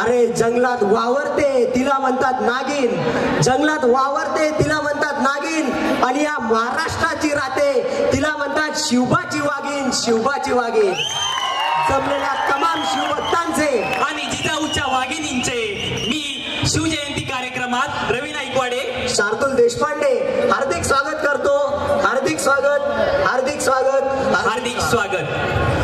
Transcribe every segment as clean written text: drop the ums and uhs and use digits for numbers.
अरे जंगलात वावरते तिला म्हणतात नागिन, जंगलात वावरते तिला म्हणतात नागिन, आणि या महाराष्ट्राची राहते तिला म्हणतात शिवबाची वाघीण, शिवबाची वाघीण. जमलेल्या तमाम शिवभक्तांचे आणि जिजाऊच्या वाघिणींचे मी शिवजयंती कार्यक्रमात रवी नाईकवाडे, शार्दुल देशपांडे हार्दिक स्वागत करतो. हार्दिक स्वागत, हार्दिक स्वागत, हार्दिक स्वागत.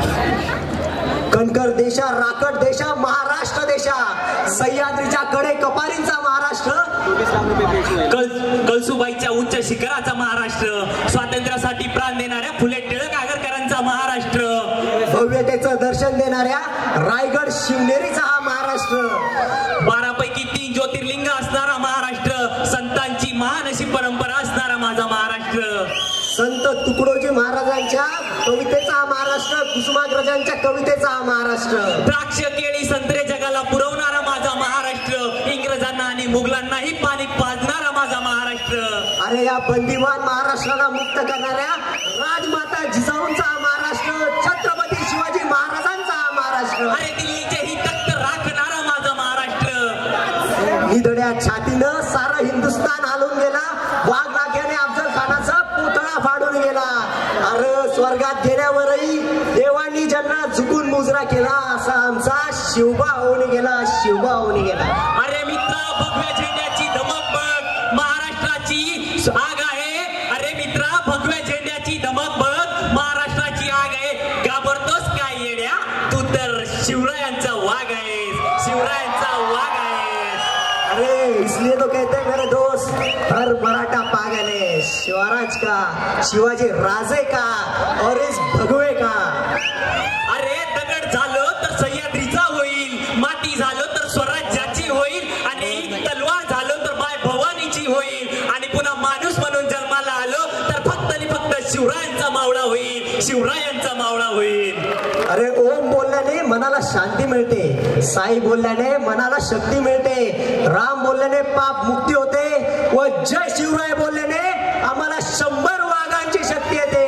कणकर देशा, राकट देशा, महाराष्ट्र देशा, सह्याद्रीच्या कडे कपारींचा महाराष्ट्र, कळसुबाईच्या उच्च शिखराचा महाराष्ट्र, स्वातंत्र्यासाठी प्राण देणाऱ्या फुले टिळक आगरकरांचा महाराष्ट्र, भव्यतेचं दर्शन देणाऱ्या रायगड शिवनेरीचा हा महाराष्ट्र, 12 पैकी 3 ज्योतिर्लिंग असणारा महाराष्ट्र, संतांची महान अशी परंपरा असणारा माझा महाराष्ट्र, संत तुकडोजी महाराजांच्या कवितेचा हा महाराष्ट्र, कुसुमाग्रजांच्या कवितेचा हा महाराष्ट्र, द्राक्ष केळी संत्रे जगाला पुरवणारा माझा महाराष्ट्र, इंग्रजांना आणि मुघलांनाही पाणी पाजणारा माझा महाराष्ट्र. अरे या बंदिवान महाराष्ट्राला मुक्त करणाऱ्या राजमाता जिजाऊंचा हा महाराष्ट्र, छत्रपती शिवाजी महाराजांचा हा महाराष्ट्र, अरे दिल्लीचे ही तख्त राखणारा माझा महाराष्ट्र. निधड्या छातीनं सारा हिंदुस्थान हलून गेला, वाघ नाग्याने अफजल खानाचा पुतळा फाडून गेला. अरे स्वर्गात गेल्यावरही देवांनी ज्यांना झुकून मुजरा केला असा आमचा शिवबा होऊन गेला, शिवबा होऊन गेला. अरे मित्रा भगव्या झेंड्याची धमक बघ, महाराष्ट्राची आग आहे. अरे मित्रा भगव्या झेंड्याची धमक बघ, महाराष्ट्राची आग आहे. घाबरतोस काय येड्या, तू तर शिवरायांचा वाघ आहेस, शिवरायांचा वाघ आहेस. अरे इसलिए तो कहते हैं मेरे दोस्त, हर मराठा पागल है, शिवराज का, शिवाजी राजे का और इस भगवे का. अरे दगड झालं तर सह्याद्रीचा होईल, माती झालं तर स्वराज्याची होईल, आणि तलवार झालं तर माय भवानीची होईल, आणि पुन्हा माणूस म्हणून जन्माला आलो तर फक्त आणि फक्त शिवरायांचा मावळा होईल, शिवरायांचा मावळा होईल. अरे ओम बोलल्याने मनाला शांती मिळते, साई बोलल्याने मनाला शक्ती मिळते, राम बोलल्याने पाप मुक्ती होते, व जय शिवराय बोलल्याने आम्हाला 100 वाघांची शक्ती येते.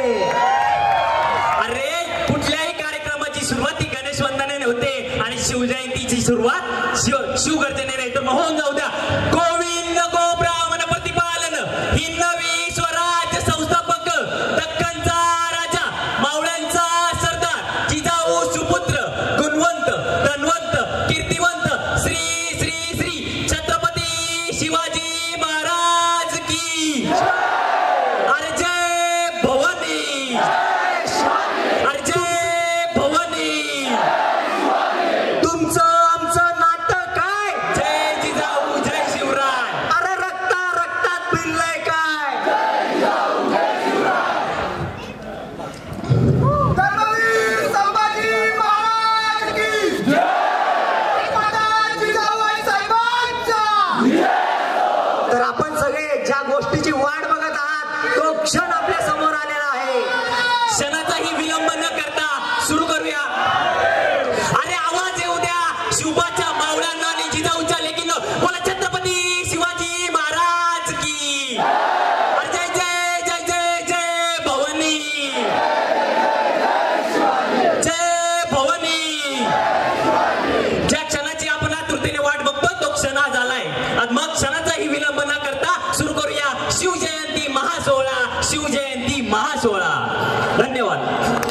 अरे कुठल्याही कार्यक्रमाची सुरुवात ही गणेश वंदनेने होते, आणि शिवजयंतीची सुरुवात शिवगर्जनेने नाही तर होऊन जाऊ द्या. गोविंद गो ब्राह्मण प्रतिपालन, ही नवी स्वराज्य संस्थापक, दक्खनचा राजा, मावळ्यांचा सरदार, जिजाऊ सुपुत्र, गुणवंत, धनवंत, कीर्तिवंत, श्री श्री श्री छत्रपती शिवाजी महाराज की. अरे जय भवानी, अरे जय भवानी. तुमचं आमचं नाटक काय, जय जिजाऊ जय शिवराय. अरे रक्तात भिनलंय काय. धर्मवीर संभाजी महाराज की जय. माता जिजाऊ साहेबांचा. तर आपण सगळे ज्या गोष्टीची वाट बघत आहात तो क्षण आपल्या समोर आलेला आहे. क्षणाचाही विलंब न करता सुरू करूया. अरे आवाज येऊ द्या शिवबाच्या मावळ्यांना आणि जिजाऊच्या लेकीनं. बोला छत्रपती शिवाजी महाराज की. अरे जय जय जय जय जय भवानी, जय भवानी. ज्या क्षणाची आपण आतुरतेने वाट बघतो तो क्षण आज आलाय. आणि मग क्षणाचाही विलंब न करता सुरू करूया शिवजयंती महासोहळा, शिवजयंती महासोहळा. धन्यवाद.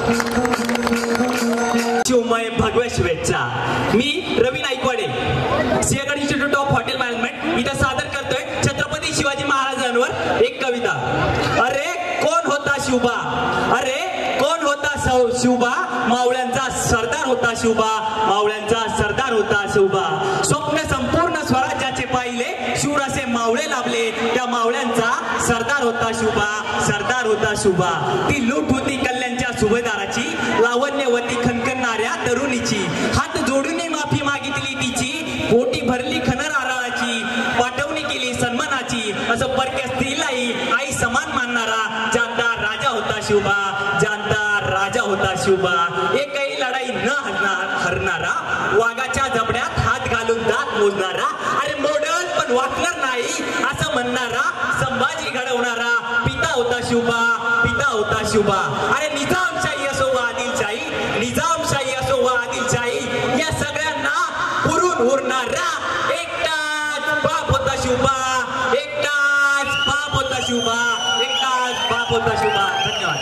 शिवमय भगव्या शुभेच्छा. मी Ravi Naikwade, Sinhgad institute of hotel management इथं सादर करतोय छत्रपती शिवाजी महाराजांवर एक कविता. अरे कोण होता शिवबा, अरे कोण होता शिवबा, मावळ्यांचा सरदार होता शिवबा, मावळ्यांचा सरदार होता शिवबा. स्वप्न संपूर्ण स्वराज्याचे पाहिले, शूर असे मावळे लाभले, त्या मावळ्यांचा सरदार होता शिवबा, सरदार होता शिवबा. ती लूट होती कल्याणच्या सुभेदाराची, लावण्यवती खणखणणाऱ्या तरुणीची. हात जोडून माफी मागितली तिची, पोटी भरली खणर आराळाची, पाठवणी केली सन्मानाची. असं परक्या स्त्रीलाही आई समान मानणारा जानदार राजा होता शिवबा, जानदार राजा होता शिवबा. एकही लढाई न हरणारा, वाघाच्या जबड्यात हात घालून दात मोजणारा, अरे मॉडर्न पण वाकणार नाही असं म्हणणारा, संभाजी घडवणारा पिता होता शिवबा, पिता होता शिवबा. अरे निजामशाही असो वा आदिलशाही, निजामशाही असो वा आदिलशाही, या सगळ्यांना पुरून होणारा एकटाच बाप होता शिवबा, एकटाच बाप होता शिवबा, एकटाच बाप होता शिवबा. धन्यवाद.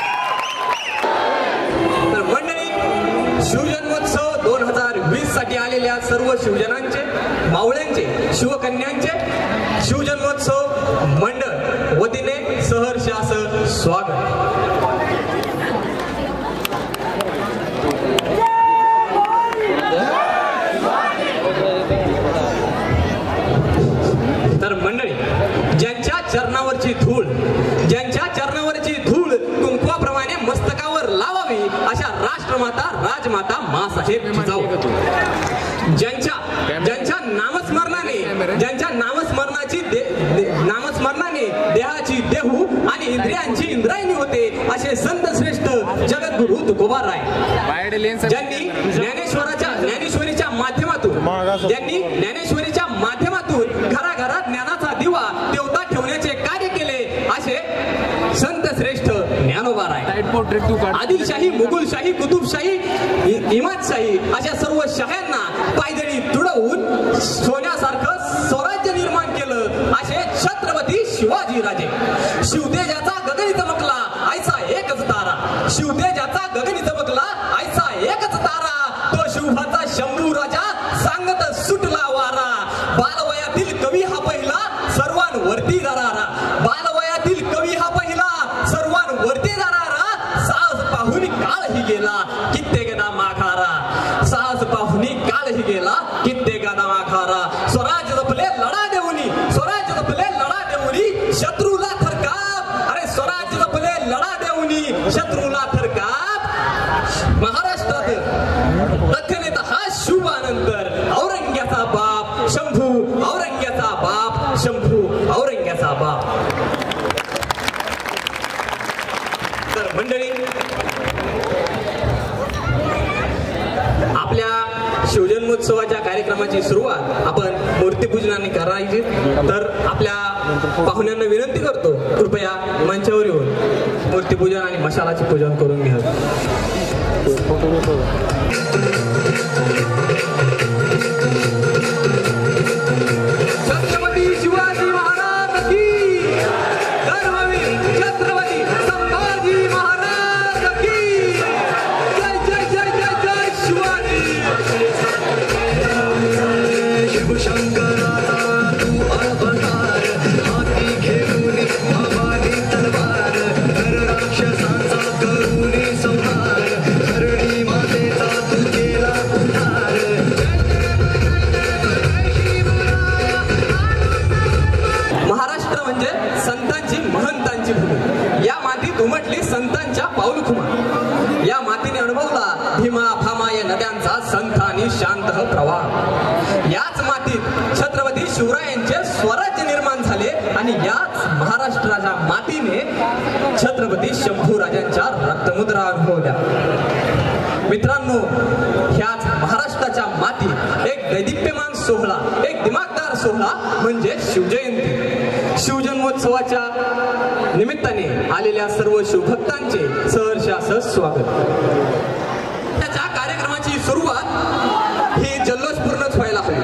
तर मंडळी, शिवजन्मोत्सव 2020 साठी आलेल्या सर्व शिवजनांचे, मावळ्यांचे, शिवकन्यांचे शिवजन्मोत्सव मंडळ वतीने सहर्ष असं स्वागत. तर मंडळी, ज्यांच्या चरणावरची धूळ, ज्यांच्या चरणावरची धूळ कुंकवाप्रमाणे मस्तकावर लावावी अशा राष्ट्रमाता, राजमाता मासाहेब जिजाऊ, ज्यांच्या नामस्मरणाने देहाची देहू आणि इंद्रियांची इंद्रायणी होते असे संत श्रेष्ठ जगद्गुरु तुकोबाराय, ज्यांनी ज्ञानेश्वरीच्या माध्यमातून घराघरात ज्ञानाचा दिवा देवता ठेवण्याचे कार्य केले असे संत श्रेष्ठ ज्ञानोबाराय. आदिलशाही, मुघलशाही, कुतुबशाही, इमादशाही अशा सर्व शाह्यांना पायदळी तुडवून सोन्यासारखं स्वराज्य निर्माण केलं असे छत्रपती शिवाजी राजे. शिवतेजाचा गगनी चमकला ऐसा एकच तारा, शिवतेजाचा गगनी चमकला ऐसा एकच तारा, तो शिवभाचा शंभू राजा सांगत सुटला वारा. बालवयातील कवी हा पहिला सर्वांवरती दरारा, बालवयातील कवी हा पहिला सर्वांवरती दरारा. साहस पाहुनी काळही गेला कित्येकदा माघारा, साहस पाहुनी काळही गेला कित्येकदा माघारा. स्वराज्य जपले लढा देऊनी, स्वराज्य जपले लढा देऊनी शत्रूला थरकाप, अरे स्वराज्य जपले लढा देऊनी शत्रूला थरकाप. महाराष्ट्रात प्रथमेत हा शुभानंतर औरंग्याचा बाप शंभू, औरंग्याचा बाप शंभू, औरंग्याचा बाप. तर मंडळी, आपल्या शिवजन्मोत्सवाच्या कार्यक्रमाची सुरुवात आपण मूर्तीपूजनाने करायची. तर आपल्या पाहुण्यांना विनंती करतो, कृपया मंचावर येऊन मूर्तीपूजन आणि मशालाचे पूजन करून घ्या. छत्रपती शिवाजी महाराज की, धर्मवीर छत्रपती संभाजी महाराज की जय. जय जय जय जय शिवाजी. शिवशंकराचा तू अवतार, हाती घेऊन भवानी तलवार, हर राक्षसांचा करुणी संहार, धरणी मातेचा तू केला उद्धार. महाराष्ट्र म्हणजे संतांची, महंतांची भूमी. या मातीत उमटली संतांच्या पाऊलखुमा. या मातीने अनुभवला भीमा भामा या नद्यांचा संत आणि शांत प्रवाह. याच मातीत छत्रपती शिवरायांचे स्वराज्य निर्माण झाले आणि याच महाराष्ट्राच्या मातीने छत्रपती शंभूराजांच्या रक्तमुद्रा अनुभवल्या. मित्रांनो, ह्याच महाराष्ट्राच्या मातीत एक दैदिप्यमान सोहळा, एक दिमागदार सोहळा म्हणजे शिवजयंती. शिवजन्मोत्सवाच्या निमित्ताने आलेल्या सर्व शिवभक्तांचे सहर्ष असं स्वागत. त्याच्या कार्यक्रमाची सुरुवात ही जल्लोषपूर्णच व्हायला हवी.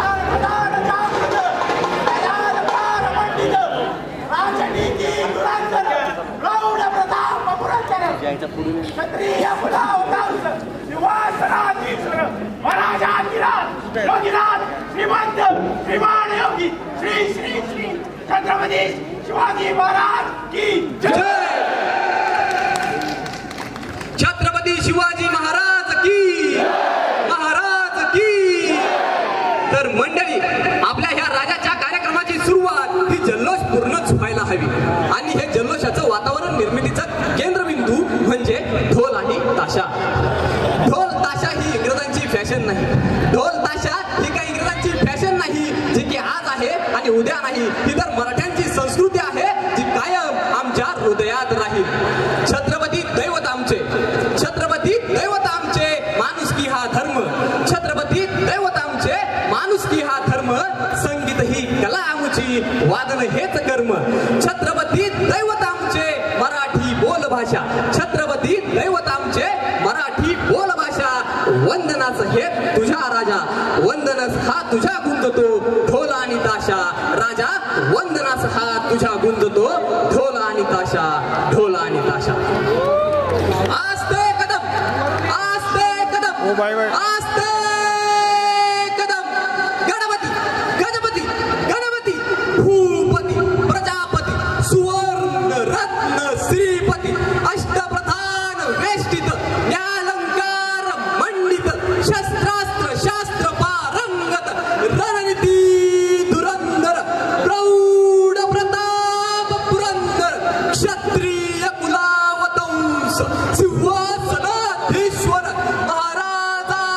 छत्रपती शिवाजी महाराज की जय. छत्रपती शिवाजी महाराज की, महाराज की. तर मंडळी, आपल्या ह्या राजाच्या कार्यक्रमाची सुरुवात ही जल्लोष पूर्णच व्हायला हवी आणि हे जल्लोषाचं वातावरण निर्मितीचं केंद्रबिंदू म्हणजे ढोल आणि ताशा. ढोल ताशा ही इंग्रजांची फॅशन नाही, ढोल ताशा ही काही इंग्रजांची फॅशन नाही जी की आज आहे आणि उद्या नाही. ही तर मराठ्यांची संस्कृती आहे जी कायम आमच्या हृदयात राहील. छत्रपती दैवत आमचे, छत्रपती दैवत आमचे, माणुसकी हा धर्म. छत्रपती दैवत आमचे, माणुसकी हा धर्म. संगीत ही कला आमची, वादन हेच कर्म. छत्रपती दैवत आमचे, मराठी बोल भाषा. छत्रपती दैवत आमचे, मराठी बोल भाषा. वंदनाच हे तुझ्या राजा, वंदनच हा हात तुझ्या गुंजतो ढोल आणि ताशा राजा वंदनास हात तुझ्या गुंजतो ढोल आणि ताशा ढोल आणि ताशा आस्ते कदम आस्ते कदम गणपती गणपती गणपती भूपती प्रजापती सुवर्ण रत्न श्रीपती अष्टप्रधान वेष्टित न्यालंकार मंडित शस्त्रास्त्र शास्त्र पारंगत रणनीती धुरंधर प्रौढ प्रताप पुरंदर क्षत्रिय कुलावतंस सिंहासनाधीश्वर महाराजा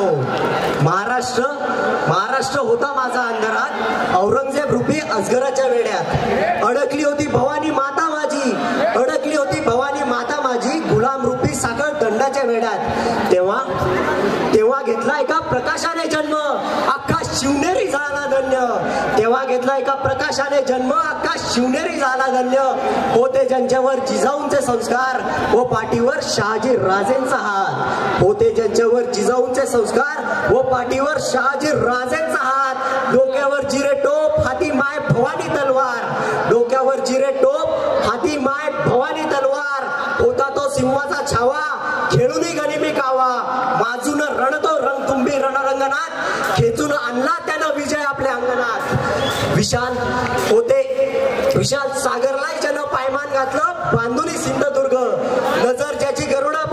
महाराष्ट्र होता माझा अंधारात, औरंगजेब रूपी अजगराच्या वेड्यात. अडकली होती भवानी माता माझी, अडकली होती भवानी माता माझी, गुलाम रूपी साखर दंडाच्या वेड्यात. तेव्हा घेतला एका प्रकाशाने जन्म, अख्खा शिवनेरी झाला धन्य. तेव्हा घेतला एका प्रकाशाने जन्म, अख्खा शिवनेरी झाला धन्य. होते ज्यांच्यावर जिजाऊंचे संस्कार, व पाठीवर शहाजी राजेंचा हात. होते ज्यांच्यावर जिजाऊंचे संस्कार, व पाठीवर शहाजी राजेंचा हात. डोक्यावर जिरे टोप, हाती माय भवानी तलवार. डोक्यावर जिरे टोप, हाती माय भवानी तलवार. होता तो सिंहाचा छावा, खेळूनी गनिमी कावा. माजून रणतो रंगतुंबी रणरंगनात, खेचून आणला त्यानं विजय आपल्या अंगणात. विशाल सागरलाही ज्यानं पायमान घातलं, बांधुनी सिंधुदुर्ग. नजर ज्याची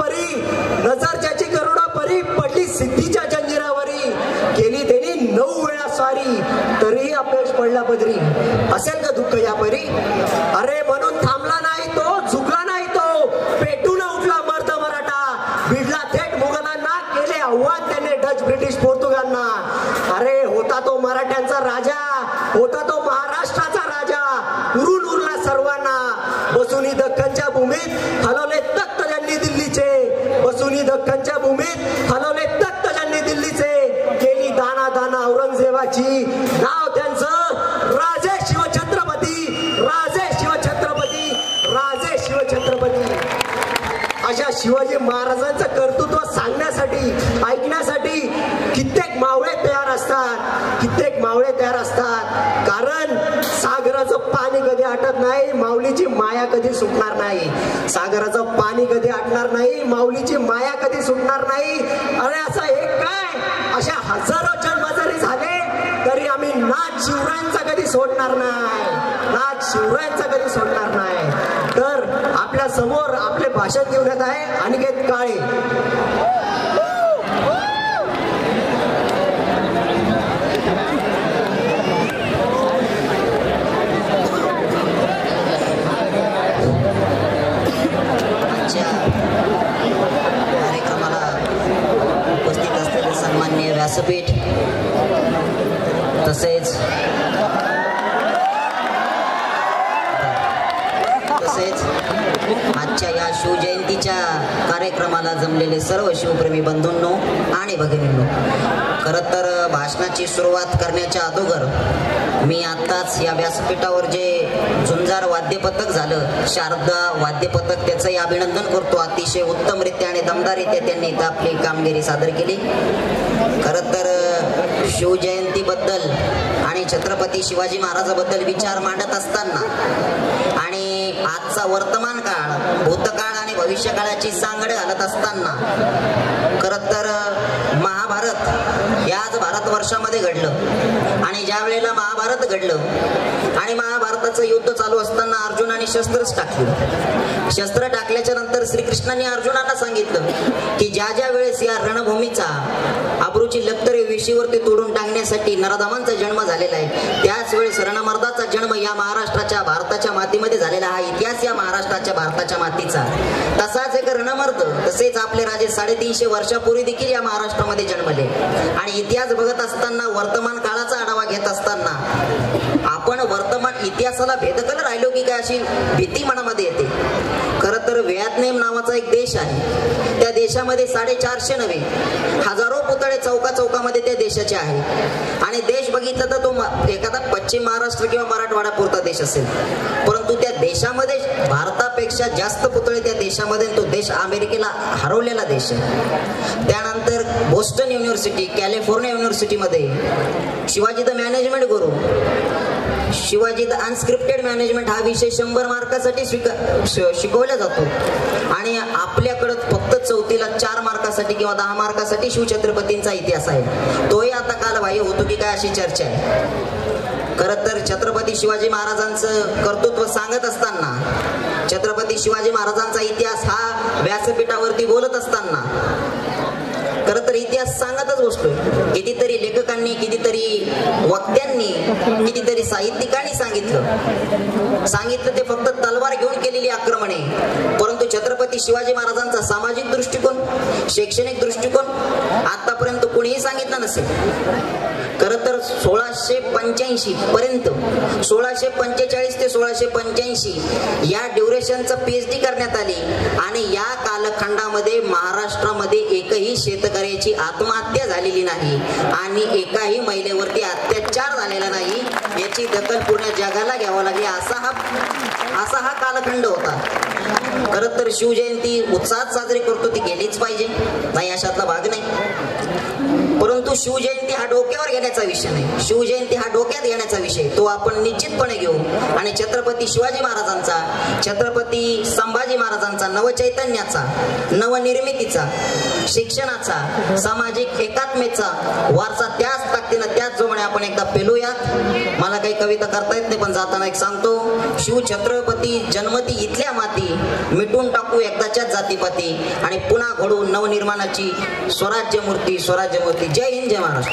गरुडा परी, पडली सिद्धीच्या जंजिरावरी. केली त्यांनी 9 वेळा स्वारी, तरीही अपयश पडला पदरी. असेल का दुःख या परी? अरे म्हणून थांबला नाही तो, झुकला नाही तो, पेटून उठला मर्द मराठा. भिडला थेट मुघलांना, केले आव्हान त्याने डच ब्रिटिश पोर्तुगालना. अरे होता तो मराठ्यांचा राजा, होता तो महाराष्ट्राचा राजा. उरला सर्वांना, बसुनी दख्खनच्या भूमीत हलवले तख्त ज्यांनी दिल्लीचे. बसुनी दख्खनच्या भूमीत हलवले तख्त ज्यांनी दिल्लीचे. केली दाना दाना औरंगजेबाची, नाव त्यांचं राजे शिवछत्रपती. राजे शिवछत्रपती, राजे शिवछत्रपती. अशा शिवाजी महाराजांचं कर्तृत्व सांगण्यासाठी, ऐकण्यासाठी कित्येक मावळे तयार असतात. कारण सागराचं पाणी कधी आटत नाही, माऊलीची माया कधी सुटणार नाही. सागराचं पाणी कधी आटणार नाही, माऊलीची माया कधी सुटणार नाही. अरे असं एक काय, अशा हजारो जन्म जरी झाले तरी आम्ही नाथ शिवरायांचा कधी सोडणार नाही, नाथ शिवरायांचा कधी सोडणार नाही. तर आपल्या समोर आपले भाषण घेऊन येत आहे अनिकेत काळे. कार्यक्रमाला उपस्थित असलेले सन्माननीय व्यासपीठ, तसेच आजच्या या शिवजयंतीच्या कार्यक्रमाला जमलेले सर्व शिवप्रेमी बंधूंनो आणि भगिनींनो, खरं तर भाषणाची सुरुवात करण्याच्या अगोदर मी आत्ताच या व्यासपीठावर जे झुंजार वाद्यपथक झालं, शारदा वाद्यपथक, त्याचंही अभिनंदन करतो. अतिशय उत्तमरित्या आणि दमदाररित्या त्यांनी इथं आपली कामगिरी सादर केली. खरं तर शिवजयंतीबद्दल आणि छत्रपती शिवाजी महाराजाबद्दल विचार मांडत असताना आणि आजचा वर्तमान काळ, भूतकाळ आणि भविष्यकाळाची सांगड घालत असताना खरं तर महाभारत याच भारतवर्षामध्ये घडलं. आणि ज्या वेळेला महाभारत घडलं आणि महाभारताचं युद्ध चालू असताना अर्जुनाने शस्त्रच टाकली. शस्त्र टाकल्याच्या नंतर श्रीकृष्णाने अर्जुनाला सांगितलं की ज्या ज्या वेळेस या रणभूमीचा अब्रूची लक्तरे वेशीवरती तोडून टाकण्यासाठी नराधमांचा जन्म झालेला आहे, त्याच वेळेस रणमर्दाचा जन्म या महाराष्ट्राच्या, भारताच्या मातीमध्ये झालेला हा इतिहास या महाराष्ट्राच्या, भारताच्या मातीचा. तसाच एक रणमर्द, तसेच आपले राजे 350 वर्षापूर्वी देखील या महाराष्ट्रामध्ये जन्मले. आणि इतिहास बघत असताना, वर्तमान काळाचा आढावा घेत असताना आपण वर्तमान इतिहासाला भेदकल राहिलो की काय अशी भीती मनामध्ये येते. खरं तर व्हिएतनाम नावाचा एक देश आहे, त्या देशामध्ये 450 नव्हे हजारो पुतळे चौका चौकामध्ये त्या देशाचे आहेत. आणि देश बघितलं तर तो एखादा पश्चिम महाराष्ट्र किंवा मराठवाडा पुरता देश असेल, परंतु त्या देशामध्ये भारतापेक्षा जास्त पुतळे त्या देशामध्ये, तो देश अमेरिकेला हरवलेला देश आहे. त्यानंतर बोस्टन युनिव्हर्सिटी, कॅलिफोर्निया युनिव्हर्सिटीमध्ये Shivaji the management guru, Shivaji the unscripted management हा विषय 100 मार्कासाठी शिकवला जातो. आणि आपल्याकडं फक्त 4थीला 4 मार्कासाठी किंवा 10 मार्कासाठी शिवछत्रपतींचा इतिहास आहे. तोही आता कालबाह्य होतो की काय अशी चर्चा आहे. खरं तर छत्रपती शिवाजी महाराजांचं कर्तृत्व सांगत असताना, छत्रपती शिवाजी महाराजांचा इतिहास हा व्यासपीठावरती बोलत असताना खरं तर इतिहास सांगतच बसतोय. कितीतरी लेखकांनी, कितीतरी वक्त्यांनी, कितीतरी साहित्यिकांनी सांगितलं ते फक्त तलवार घेऊन केलेली आक्रमणे, परंतु छत्रपती छत्रपती शिवाजी महाराजांचा सामाजिक दृष्टिकोन, शैक्षणिक दृष्टिकोन आतापर्यंत कुणीही सांगितलं नसेल. खरं तर 1685 पर्यंत 1645 ते 1685 या ड्युरेशनचं PhD करण्यात आली आणि या कालखंडामध्ये महाराष्ट्रामध्ये एकही शेतकऱ्याची आत्महत्या झालेली नाही आणि एकाही महिलेवरती अत्याचार झालेला नाही याची दखल पूर्ण जगाला घ्यावं लागली. असा हा कालखंड होता. खरं तर शिवजयंती उत्साहात साजरी करतो, ती गेलीच पाहिजे, नाही अशातला भाग नाही. परंतु शिवजयंती हा डोक्यावर घेण्याचा विषय नाही, शिवजयंती हा डोक्यात घेण्याचा विषय, तो आपण निश्चितपणे घेऊ आणि छत्रपती शिवाजी महाराजांचा, छत्रपती संभाजी महाराजांचा नवचैतन्याचा, नवनिर्मितीचा, शिक्षणाचा, सामाजिक एकात्मेचा वारसा त्याच ताकदीनं त्याच जोमाने आपण एकदा पेलूयात. मला काही कविता करता येत नाही पण जाताना एक सांगतो, शिवछत्रपती जन्मती इथल्या माती, मिटून टाकू एकदाच्याच जातीपाती आणि पुन्हा घडू नवनिर्माणाची स्वराज्य मूर्ती, स्वराज्य मूर्ती. जय हिंद, जय महाराष्ट्र.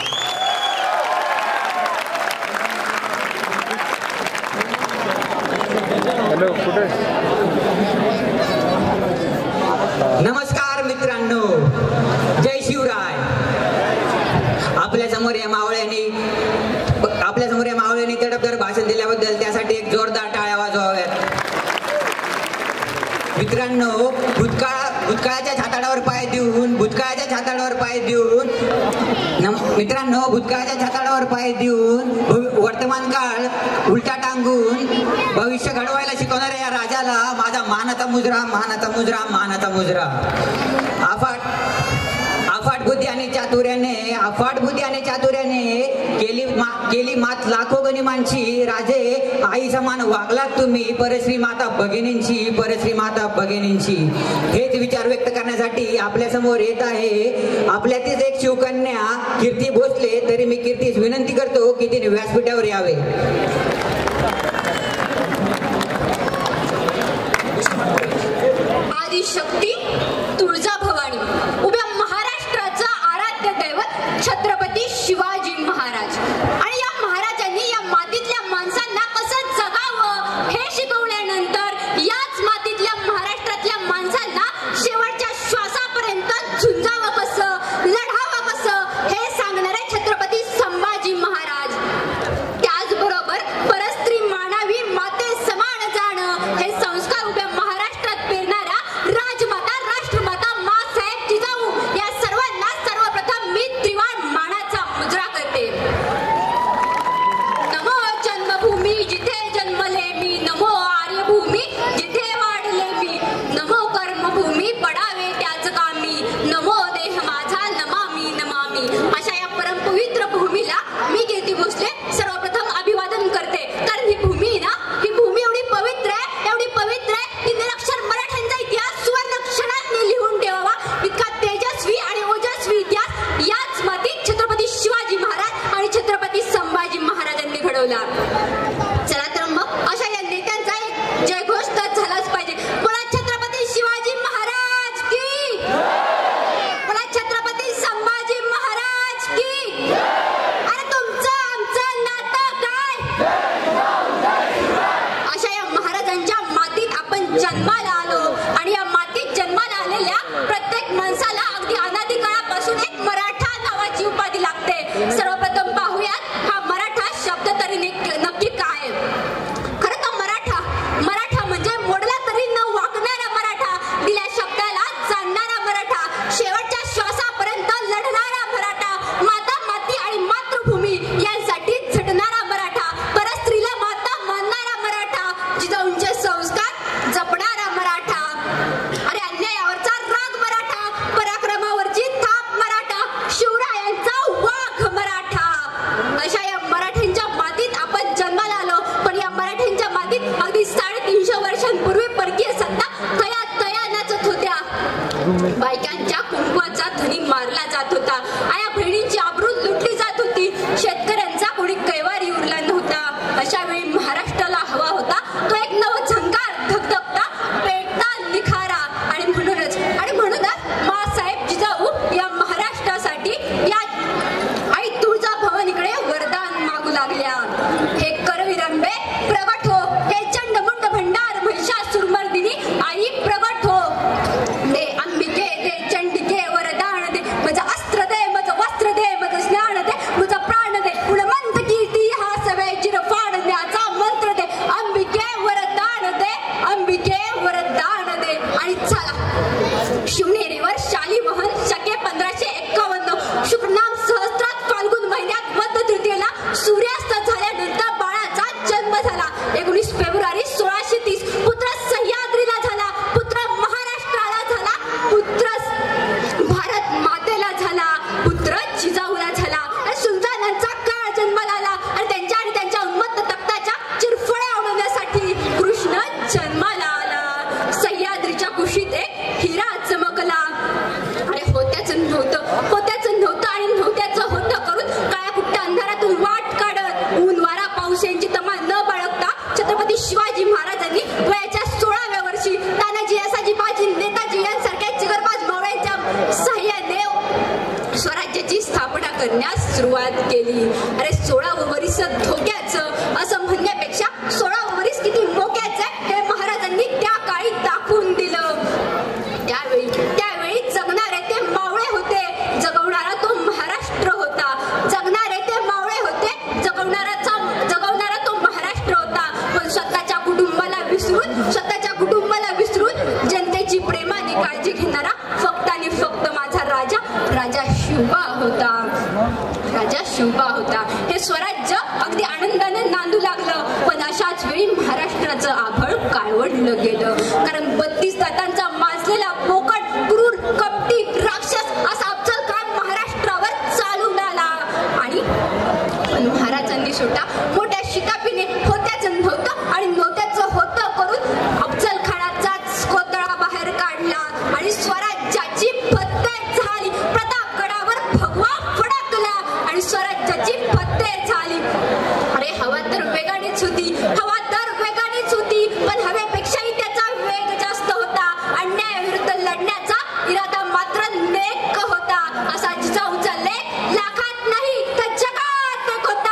नमस्कार मित्रांनो, जय शिवराय. आपल्यासमोर या मावळ्यांनी तडफदार भाषण दिल्याबद्दल त्यासाठी एक जोरदार टाळ्या वाजवाव्यात. मित्रांनो, भूतकाळाच्या छाताडावर पाय देऊन वर्तमान काळ उलटा टांगून भविष्य घडवायला शिकवणाऱ्या या राजाला माझा मानाचा मुजरा. अफाट बुद्धी आणि चातुर्याने केली मात लाखो गनिमांची. राजे आई समान वागलात तुम्ही परश्री माता भगिनींची. हेच विचार व्यक्त करण्यासाठी आपल्या समोर येत आहे आपल्यातीच एक शिवकन्या कीर्ती भोसले. तरी मी कीर्तीस विनंती करतो की तिने व्यासपीठावर यावे. आदिशक्ती तुळजाभवानी, उभ्या महाराष्ट्राचा आराध्य दैवत छत्रपती शिवाजी महाराज. आणि या महाराजांनी या मातीतल्या माणसांना कसं जगावं हे शिकवल्यानंतर याच मातीतल्या महाराष्ट्रातल्या माणसांना शेवटच्या श्वासापर्यंत झुंजावं कसं, लढावं कसं हे सांगणारे छत्रपती संभाजी महाराज. त्याचबरोबर परस्त्री मानावी माते समान जाणं हे संस्कार उभ्या महाराष्ट्रात पेरणाऱ्या राजमाता, राष्ट्रमाता माँसाहेब जिजाऊ या सर्वांना सर्वप्रथम मी त्रिवाण मानाचा मुजरा करते. नमो जन्मभूमी जिथे जन्मले मी, नमो आर्यभूमी जिथे वाढले मी, नमो कर्मभूमी पडावे त्याच कामी, नमो देह माझा नमामी. अशा या परमपवित्र भूमीला मी कीर्ती भोसले सर्वप्रथम अभिवादन करते. कारण ही भूमी ना, ही भूमी एवढी पवित्र आहे की निरक्षर मराठ्यांचा इतिहास सुवर्ण क्षणांनी लिहून ठेवावा इतका तेजस्वी आणि ओजस्वी इतिहास याच मातीत छत्रपती शिवाजी महाराज आणि छत्रपती संभाजी महाराजांनी घडवला. चला तर मग अशा या नेत्यांचा एक जयघोष तर झालाच पाहिजे. बोला छत्रपती शिवाजी महाराज की, बोला छत्रपती संभाजी महाराज की. अरे तुमचं आमचं नातं काय? अशा या महाराजांच्या मातीत आपण जन्माला आलो आणि या मातीत जन्माला आलेल्या प्रत्येक माणसाला अगदी अनादी काळापासून एक मराठा नावाची उपाधी लागते. सर्वप्रथम पाहूयात हा मराठा शब्द तरी नक्की काय. खरं तर मराठा म्हणजे मोडला तरी न वाकणारा मराठा, दिल्या शब्दाला जाणणारा मराठा, शेवटच्या श्वासापर्यंत लढणारा मराठा, माता माती आणि मातृभूमी यांसाठी झटणारा मराठा, परस्त्रीला माता मानणारा मराठा, जिजाऊंचे संस्कार जपणारा मराठा, अरे अन्यायावरचा राग मराठा, पराक्रमावरची थाप मराठा, शिवरायांचा वाघ मराठा. अशा या मराठ्यांच्या मातीत आपण जन्माला आलो. पण या मराठ्यांच्या मातीत अगदी 350 वर्षांपूर्वी परकीय सत्ता तया नाचत होत्या. बायकांच्या कुंकवाचा धनी मारला जात होता. आया बहिणींची आबरू लुटली जात होती. शेतकऱ्यांचा कोणी कैवारी उरला नव्हता. अशा वेळी महाराष्ट्राला हवा होता तो एक नवझंकार, धगधगता, पेटता निखारा. आणि म्हणूनच माँसाहेब जिजाऊ या महाराष्ट्रासाठी या आई तुळजाभवानीकडे वरदान मागू लागल्या. हे करविरंबे प्रगट हो, हे चंडमुंड भंडार जन्माला आला. सह्याद्रीच्या कुशीत एक हिरा चमकला. अरे होत्याचं नव्हतं आणि नव्हत्याचं होतं करून काळ्या कुट्ट अंधारातून वाट काढत ऊन वारा पाऊस यांची तमा न बाळगता छत्रपती शिवाजी महाराजांनी वयाच्या 16व्या वर्षी तानाजी असाजी बाजी नेताजी यांसारख्या चिगरबाज मावळ्यांच्या साह्याने स्वराज्याची स्थापना करण्यास सुरुवात केली. अरे 16वं वरीस धोक्याचं असं म्हणण्यापेक्षा 16वं वरीस किती मोक्याचं हे महाराजांनी त्या काळी दाखवून दिलं. त्यावेळी जगणारे ते मावळे होते, जगवणारा तो महाराष्ट्र होता. जगणारे ते मावळे होते, जगवणारा तो महाराष्ट्र होता. पण स्वतःच्या कुटुंबाला विसरून जनतेची प्रेमाने काळजी घेणारा फक्त आणि फक्त माझा राजा शिवबा होता. हे स्वराज्य अगदी आनंदाने नांदू लागलं. पण अशाच वेळी महाराष्ट्राचं आभळ काळवडलं गेलं. कारण 32 दातांचा माजलेला पोकट क्रूर कपटी राक्षस असा अफजल खान महाराष्ट्रावर चालून आला. आणि महाराजांनी सुद्धा मोठ्या शिताफीने होत्याचं नव्हतं आणि नव्हत्याचं होतं करून अफजल खानाचाच कोतळा बाहेर काढला आणि स्वराज्याची फत्ते झाली. प्रतापगडावर भगवा फडकला आणि स्वराज्याची फत्ते झाली. अरे हवा तर वेगानेच होती पण हवेपेक्षाही त्याचा वेग जास्त होता. अन्यायाविरुद्ध लढण्याचा इरादा मात्र नेक होता. असा जिजाऊचा लेख लाखात नाही तर जगात एक होता.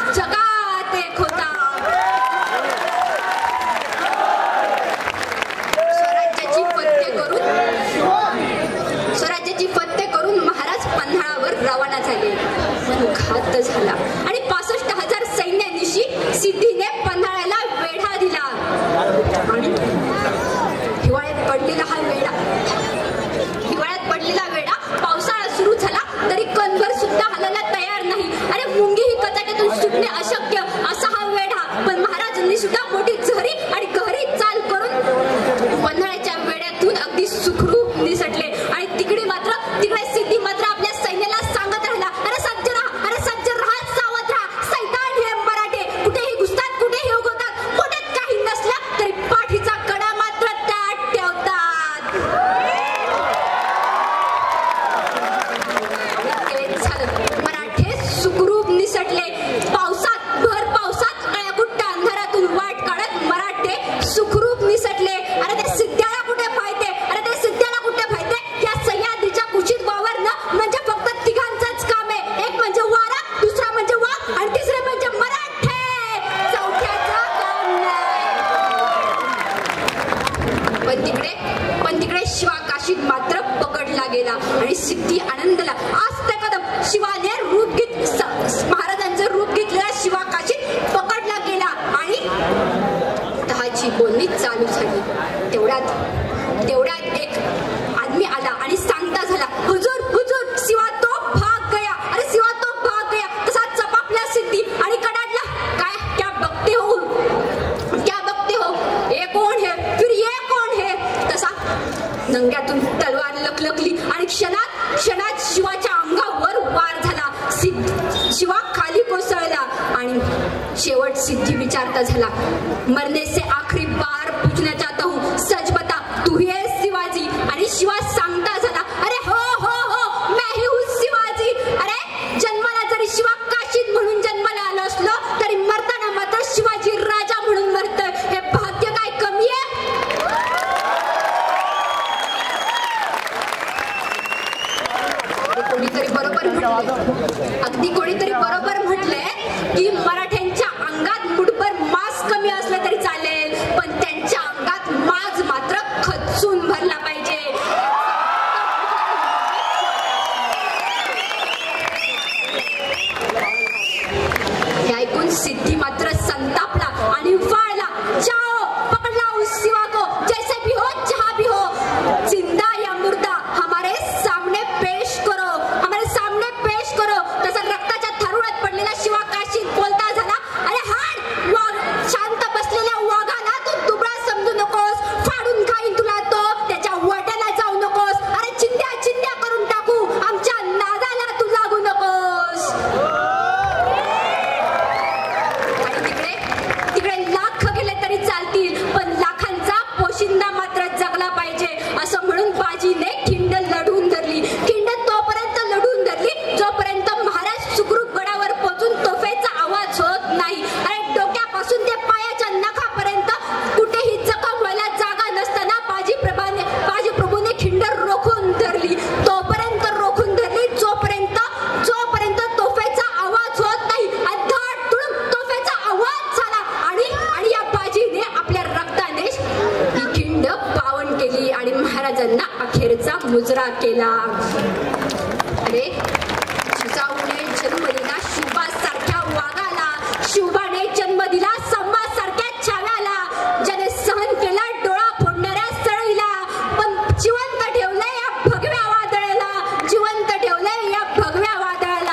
स्वराज्याची फत्ते करून महाराज पन्हाळावर रवाना झाले. घात झाला आणि 65,000 सैन्यानिशी सिद्धीने पन्हाळ्याला वेढा दिला. आणि हिवाळ्यात पडलेला वेढा पावसाळा सुरू झाला तरी कणभर सुद्धा हलायला तयार नाही. अरे मुंगी ही कचाट्यातून सुटणे अशक्य असा हा वेढा. पण महाराजांनी सुद्धा मोठी झरी आणि गहरी चाल करून पन्हाळ्याच्या वेढ्यातून अगदी सुखरूप निसटले. आणि तिकडे सिद्धी मात्र आपल्या सैन्याला सांगत राहिला, अरे सज्ज राहा, सावध राहा. सैतान हे मराठे कुठेही घुसतात, कुठेही उगवतात. पोटात काही नसल्या तरी पाठीचा कडा मात्र ताट ठेवतात. तेच झालं. मराठे सुखरूप निसटले. भर पावसात काळ्याकुट्ट अंधारातून वाट काढत मराठे सुखरूप निसटले. अरे ते सिद्ध्याला कुठे फायदे, या सह्याद्रीच्या कुशीत वावरणं म्हणजे फक्त तिघांचंच काम आहे. एक म्हणजे वारा, दुसरा म्हणजे वाघ आणि तिसरे म्हणजे मराठे. चौथ्याचं काम नाही. पण तिकडे शिवा काशीत मात्र पकडला गेला आणि सिद्धी आनंदला आस्ते कदम शिवाने महाराजांचं रूप घेतलेला शिवा काशीत पकडला गेला आणि तहाची बोलणी चालू झाली. तेवढ्यात एक आदमी आला आणि सांगता झाला, हुजूर शिवा तो भाग गया. अरे शिवा तो भाग गया. तसा चपापला सिद्धी आणि कडाडला, काय क्या बघते हो, ये कौन है, फिर ये कौन है. तसा नंग्यातून तलवार लकलकली आणि क्षणात शिवाच्या अंगावर वार झाला. शिवा खाली कोसळला आणि शेवट सिद्धी विचारता झाला, मरने से आखरी बार पूछना चाहता हूँ, सच बता तू ही है शिवाजी. आणि शिवा सांगता झाला, अरे हो मैं ही हूँ शिवाजी. अरे जन्माला जरी शिवा काशीत म्हणून जन्माला आलो असलो तरी मरताना मात्र शिवाजी राजा म्हणून मरतोय. हे भाग्य काय कमी आहे. कोणीतरी बरोबर म्हटलंय की मराठ्यांच्या अंगात मुठभर मांस कमी असलं तरी चालेल पण त्यांच्या अंगात मुजरा केला. अरे जिजाऊने जन्म दिला शिवबासारख्या वाघाला, शिवबाने जन्म दिला संभासारख्या छाव्याला, ज्याने सहन केला डोळा फोडणाऱ्या सळईला, पण जिवंत ठेवलंय या भगव्या वादळाला, जिवंत ठेवलंय या भगव्या वादळाला.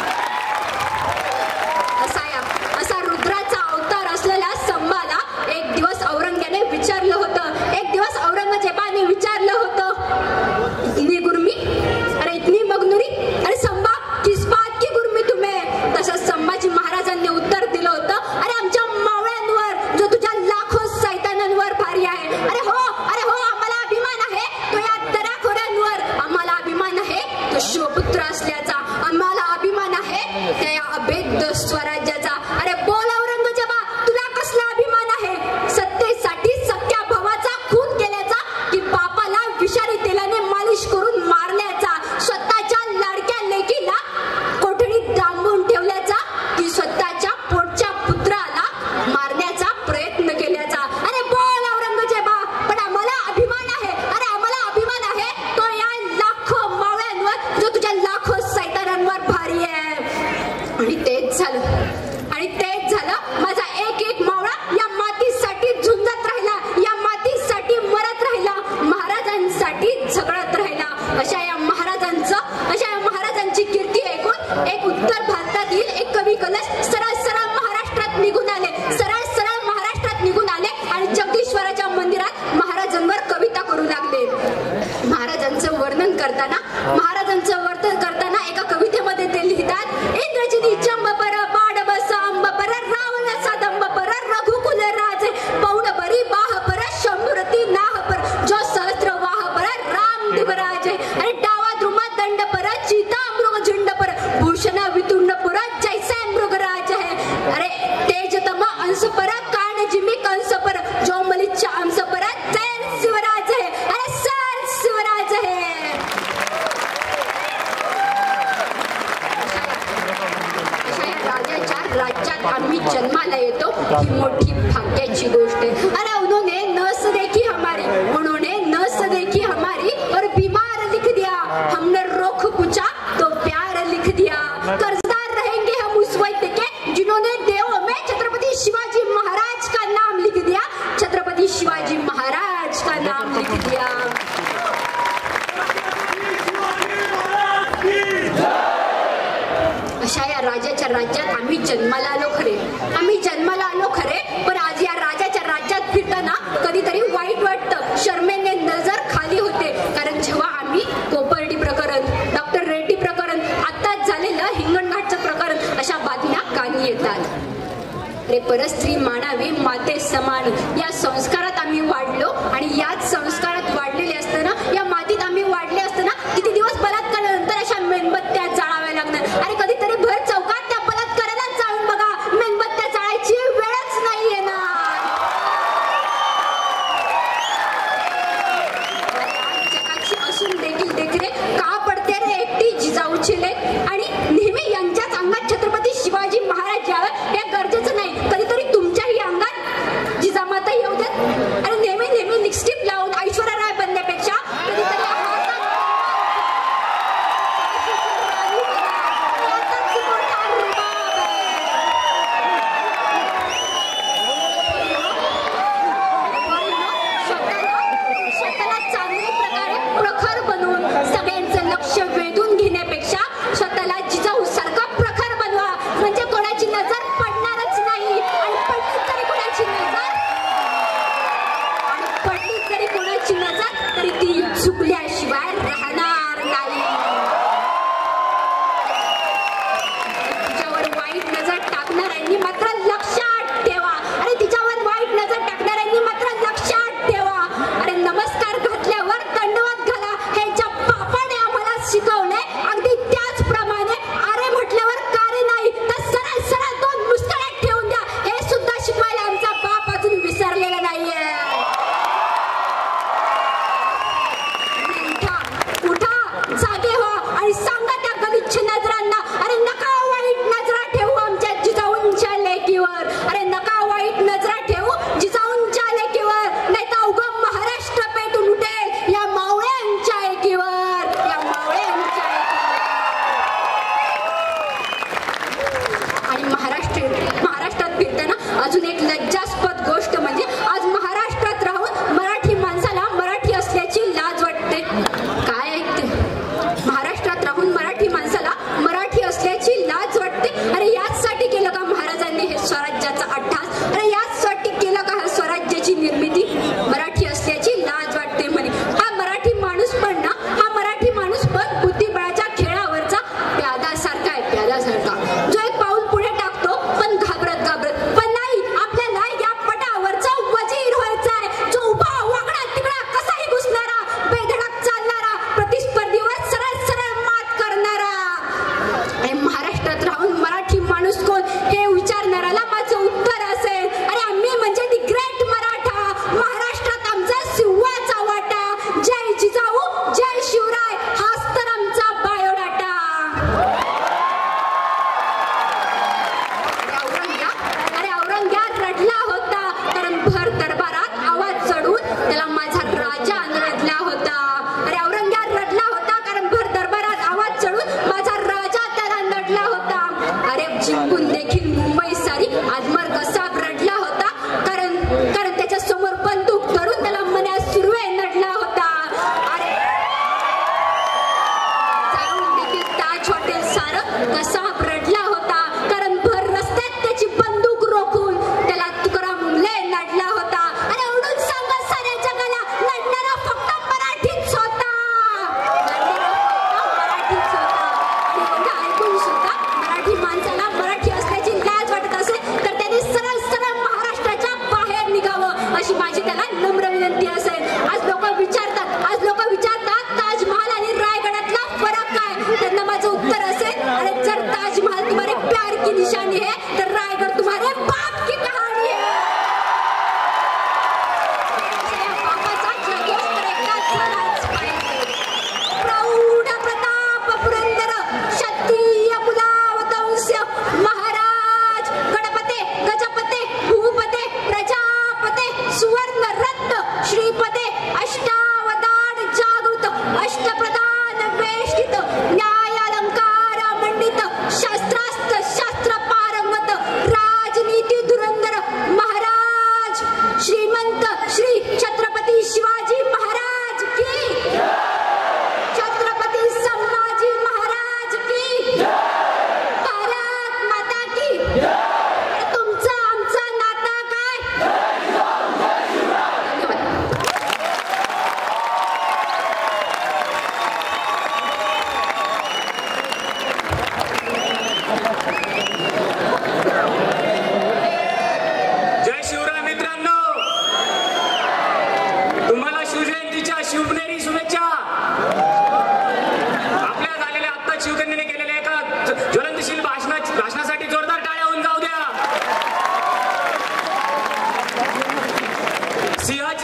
असा रुद्राचा अवतार असलेल्या संभाला एक दिवस औरंग्याने विचारलं होतं, एक दिवस औरंगजेबाने विचारलं होतं, इतनी गुरमी, अरे इतनी मगनुरी, अरे संभा किस बात की गुरमी तुम्हें. तसंच संभाजी महाराजांनी उत्तर दिलं होतं, अरे आमच्या मावळ्यांवर जो तुझ्या लाखो सैतानांवर भारी आहे. अरे हो आम्हाला अभिमान आहे तो या दऱ्याखोऱ्यांवर, आम्हाला अभिमान आहे तो शिवपुत्र असल्याचा, आम्हाला अभिमान आहे त्या या अभेद्य स्वराज्याचा. अरे बोल औरंगजेबा, तुला कसला अभिमान आहे? सत्तेसाठी सख्या भावाचा खून केल्याचा, की बापाला विषारी तेलाने मालिश करून मारण्याचा, स्वतःच्या लाडक्या लेकीला कोठडीत डांबून ठेवल्याचा, की स्वतःच्या पोटच्या पुत्राला मारण्याचा प्रयत्न केल्याचा. अरे बोल औरंगजेबा, पण आम्हाला अभिमान आहे, अरे आम्हाला अभिमान आहे तो या लाखो मावळ्यांवर जो तुझ्या लाखो सैतानांवर भारी आहे. आणि तेच झालं, माझा एक मावळा या मातीसाठी झुंजत राहिला, या मातीसाठी मरत राहिला, महाराजांसाठी झगडत राहिला. अशा या महाराजांची कीर्ती ऐकून एक उत्तर भारतातील एक कवी कलश सरळ महाराष्ट्रात निघून आले, सरळ महाराष्ट्रात निघून आले आणि जगदीश्वराच्या मंदिरात महाराजांवर कविता करू लागले. महाराजांचं वर्णन करताना एका कवितेमध्ये ते लिहितात, इंद्रजिनी चंबपर बाडबस अंबपर रावण सदंबपर रघुकुल राजे पौडबरी बाहपर शंभुरती नाहपर जो सहस्त्र वाहपर राम दिवराजे. अरे डावा द्रुमा दंडपर चिता मृग झुंडपर भूषण वितुंडपुर जैसे मृगराज है. अरे तेजतम अंशपर कान जिमी कंसपर जो मलिच्छ अंशपर जैन शिवराज है. अरे सर शिवराज है. राज्यात आम्ही जन्माला येतो ही मोठी भाग्याची गोष्ट आहे. अरे उन्होंने नस देखी हमारी और बीमार लिख दिया, हमने रोख पूछा तो प्यार लिख दिया. कर्जदार रहेंगे हम उस वैद्य के जिन्होंने देवों में छत्रपति शिवाजी महाराज का नाम लिख दिया, छत्रपति शिवाजी महाराज का नाम लिख दिया. अशा या राजाच्या राज्यात आम्ही जन्माला आलो खरे, पण आज या राजाच्या राज्यात फिरताना कधीतरी वाईट वाटतं. शर्मेने नजर खाली होते, कारण जेव्हा आम्ही कोपर्डी प्रकरण, डॉक्टर रेड्डी प्रकरण, आताच झालेलं हिंगणघाटचं प्रकरण अशा बातम्या कानी येतात. रे परस्त्री मानावी माते समान या संस्कारात आम्ही वाढलो आणि याच संस्कारात वाढलेले असताना, या मातीत आम्ही वाढले असताना किती दिवस बलात्कारानंतर अशा मेणबत्त्या जाळाव्या लागणार. अरे कधीतरी भर चौकात त्या बलात्काराला जाऊन बघा, मेणबत्त्या जाळायची वेळच नाही येणार. जगाची असून देखील देखरे का पडते रे एकटी जिजाऊची लेक. आणि नेहमी यांच्याच अंगात छत्रपती शिवाजी महाराज यावे हे गरजेचं नाही, कधीतरी तुमच्याही अंगात जिजामाता येऊ देत. आणि नेहमी लिपस्टिक लावून ऐश्वर्या राय बनण्यापेक्षा कधीतरी स्वतःला चांगल्या प्रकारे प्रखर बनवून सगळ्यांचं लक्ष वेधून घेण्यापेक्षा स्वतःला जिजाऊ सारखा प्रखर बनवा, म्हणजे कोणाची नजर पडणारच नाही. आणि पडली तरी कोणाची नजर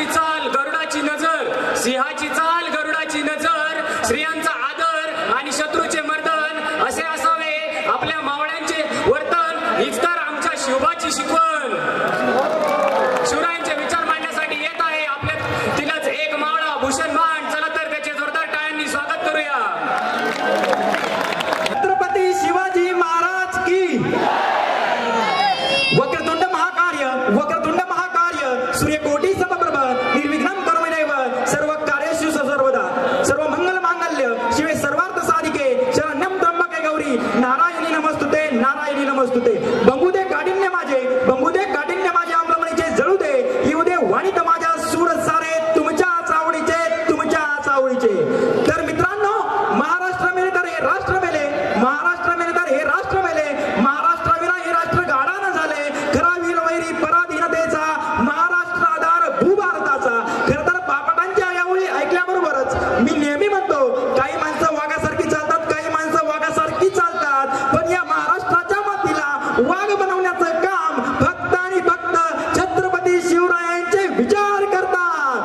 सिंहाची चाल गरुडाची नजर, सिंहाची चाल गरुडाची नजर, स्त्रियांचा आदर आणि शत्रूचे मर्दन असे असावे आपल्या मावळ्यांचे वर्तन, हीच तर आमच्या शिवबाची शिकवण. शिवरायांचे विचार मांडण्यासाठी येत आहे आपल्या तिलाच एक मावळा भूषण भांड. चला तर त्याचे जोरदार टाळ्यांनी स्वागत करूया. छत्रपती शिवाजी महाराज की. वक्रतुंड महाकार्य सूर्यकोटी समप्रभ निर्विघ्नं करोमि देव सर्व कार्येषु सर्वदा सर्व मंगल मांगल्य शिवे सर्वार्थ साधिके शरण्यं त्र्यंबके गौरी नारायणी नमस्तुते. बंबुदे काठिण्य माझे आम्रमणीचे जळू दे, येऊ दे वाणीत माझ्या सूर सारे तुमच्याच आवडीचे. तर मित्रांनो, महाराष्ट्र मेले तर हे राष्ट्र मेले, महाराष्ट्राविना हे राष्ट्र गाडा न झाले. खरा वीर वैरी पराधीनतेचा, महाराष्ट्र आधार भूभारताचा. खरं तर बापटांच्या यावेळी ऐकल्याबरोबरच मी नेहमी म्हणतो, काही माणसं वाघासारखी चालतात, काही माणसं वाघासारखी चालतात, पण या महाराष्ट्राच्या मातीला वाघ बनवण्याचं काम फक्त आणि फक्त छत्रपती शिवरायांचे विचार करतात.